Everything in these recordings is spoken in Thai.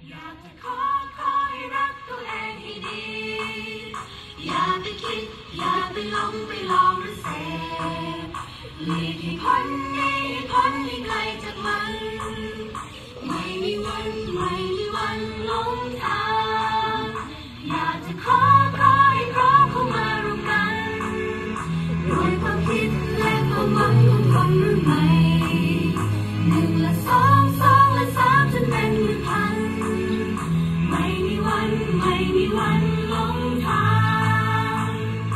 อยากจะขอให้รักตัวเองให้ดีอย่าไปคิดอย่าไปหลงไปลองหรือเสพหลีกให้พ้นให้ไกลจากมันไม่มีวันหลงทางอยากจะขอให้พร้อมเข้ามารวมกันด้วยความคิดและความหวังของคนรุ่นใหม่หนึ่งและสองและสามจนเป็นหนึ่งพันไม่มีวันหลงทาง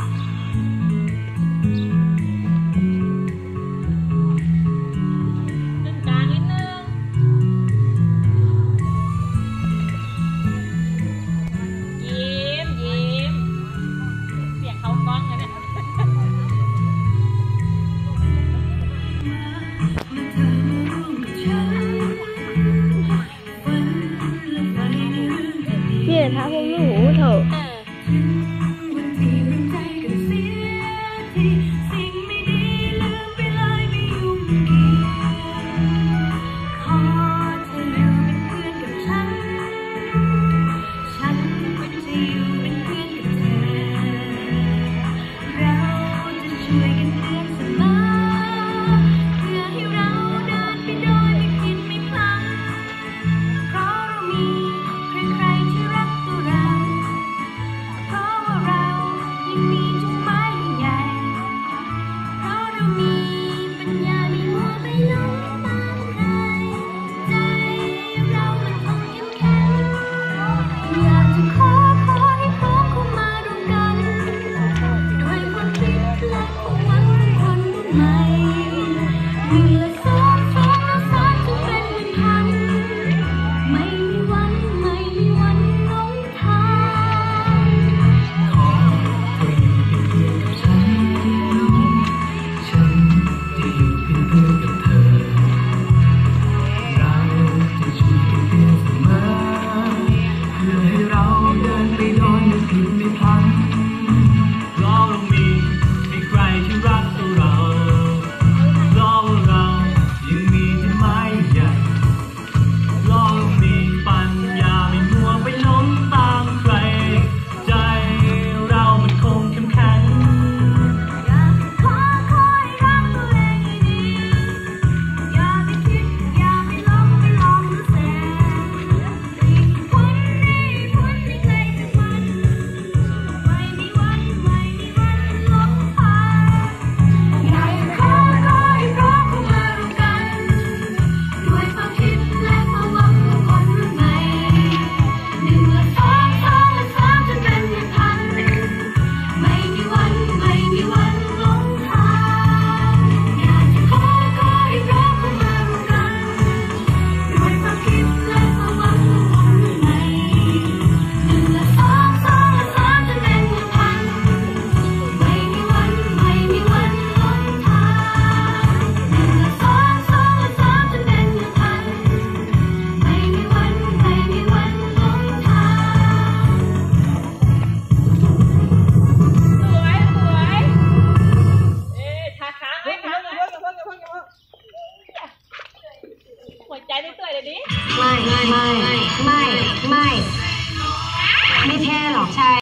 ดึงกลางนิดนึงยิ้มเสียงเขากล้องนะเนี่ยพี่เห็นท่าพว